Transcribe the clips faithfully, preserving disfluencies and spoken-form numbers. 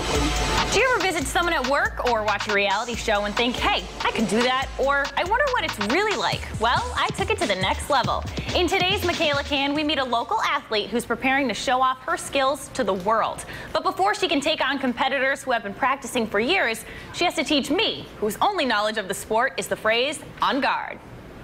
Do you ever visit someone at work or watch a reality show and think, hey, I can do that, or I wonder what it's really like? Well, I took it to the next level. In today's Michaela Can, we meet a local athlete who's preparing to show off her skills to the world. But before she can take on competitors who have been practicing for years, she has to teach me, whose only knowledge of the sport is the phrase, on guard.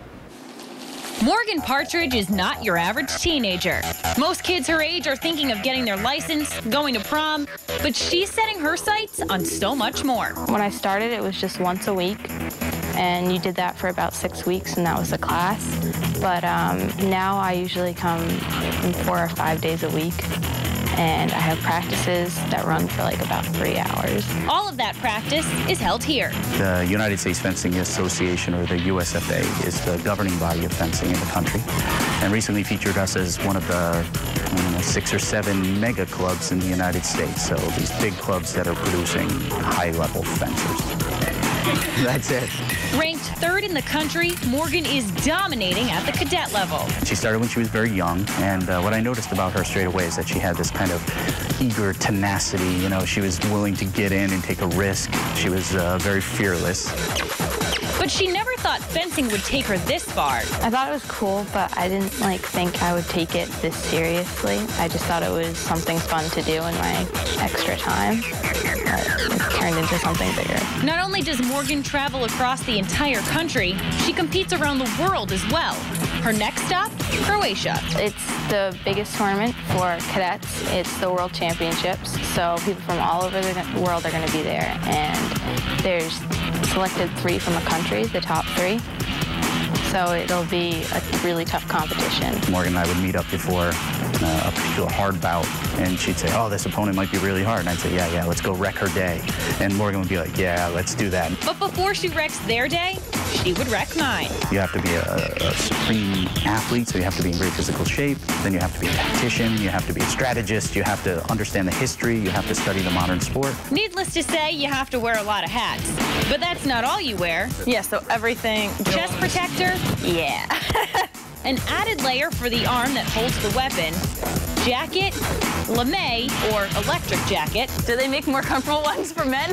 Morgan Partidge is not your average teenager. Most kids her age are thinking of getting their license, going to prom, but she's setting her sights on so much more. When I started, it was just once a week, and you did that for about six weeks, and that was a class. But um, now I usually come four or five days a week, and I have practices that run for like about three hours. All of that practice is held here. The United States Fencing Association, or the U S F A, is the governing body of fencing in the country, and recently featured us as one of the I don't know, six or seven mega clubs in the United States. So these big clubs that are producing high-level fencers. That's it. Ranked third in the country, Morgan is dominating at the cadet level. She started when she was very young, and uh, what I noticed about her straight away is that she had this kind of eager tenacity. You know, she was willing to get in and take a risk. She was uh, very fearless. But she never thought fencing would take her this far. I thought it was cool, but I didn't like think I would take it this seriously. I just thought it was something fun to do in my extra time. But it turned into something bigger. Not only does Morgan travel across the entire country, she competes around the world as well. Her next stop, Croatia. It's the biggest tournament for cadets. It's the World Championships, so people from all over the world are going to be there, and there's selected three from a country, the top three. So it'll be a really tough competition. Morgan and I would meet up before uh, a particular hard bout, and she'd say, oh, this opponent might be really hard. And I'd say, yeah, yeah, let's go wreck her day. And Morgan would be like, yeah, let's do that. But before she wrecks their day, she would wreck mine. You have to be a, a supreme athlete, so you have to be in great physical shape. Then you have to be a tactician. You have to be a strategist. You have to understand the history. You have to study the modern sport. Needless to say, you have to wear a lot of hats. But that's not all you wear. Yeah, so everything. Chest protector. Yeah. An added layer for the arm that holds the weapon. Jacket, lame, or electric jacket. Do they make more comfortable ones for men?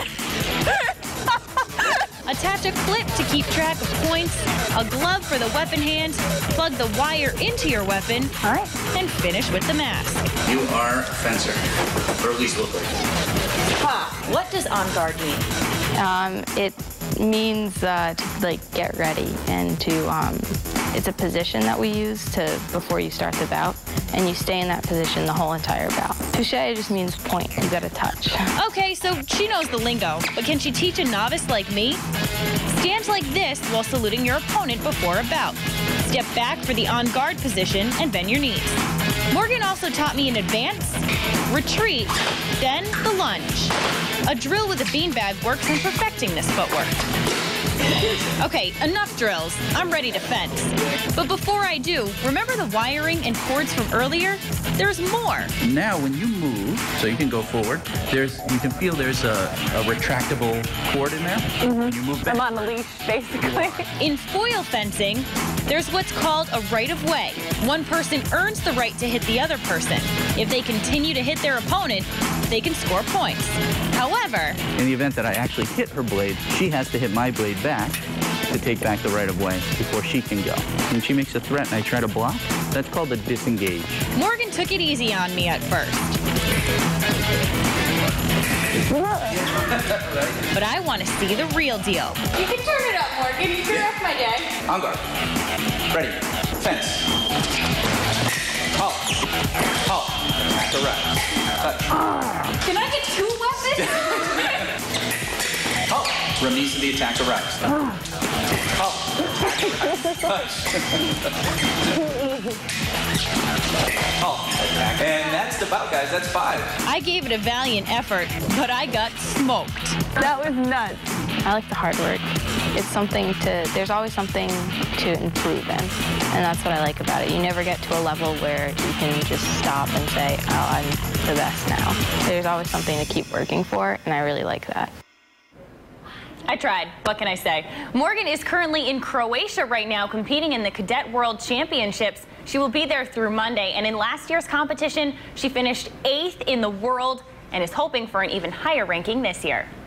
Attach a clip to keep track of points, a glove for the weapon hand, plug the wire into your weapon, all right, and finish with the mask. You are a fencer, or at least look like it. Ha! What does on guard mean? Um, it means uh, to like get ready, and to um, it's a position that we use to before you start the bout, and you stay in that position the whole entire bout. Touché just means point. You got to touch. Okay, so she knows the lingo, but can she teach a novice like me? Stand like this while saluting your opponent before a bout. Step back for the on guard position and bend your knees. Morgan also taught me in advance, retreat, then the lunge. A drill with a beanbag works in perfecting this footwork. Okay, enough drills. I'm ready to fence. But before I do, remember the wiring and cords from earlier? There's more. Now, when you move, so you can go forward, there's you can feel there's a, a retractable cord in there. Mm-hmm. When you move back. I'm on the leash, basically. In foil fencing, there's what's called a right-of-way. One person earns the right to hit the other person. If they continue to hit their opponent, they can score points. However, in the event that I actually hit her blade, she has to hit my blade back to take back the right-of-way before she can go. When she makes a threat and I try to block, that's called a disengage. Morgan took it easy on me at first. But I want to see the real deal. You can turn it up, Morgan. You can wreck my day. On guard. Ready. Fence. Halt. Halt. Attack the right. Touch. Uh, can I get two weapons? Halt. Release the attack the right. Halt. Touch. Halt. And that's the bout, guys. That's five. I gave it a valiant effort, but I got smoked. That was nuts. I like the hard work. It's something to, there's always something to improve in, and that's what I like about it. You never get to a level where you can just stop and say, oh, I'm the best now. There's always something to keep working for, and I really like that. I tried. What can I say? Morgan is currently in Croatia right now competing in the Cadet World Championships. She will be there through Monday, and in last year's competition, she finished eighth in the world, and is hoping for an even higher ranking this year.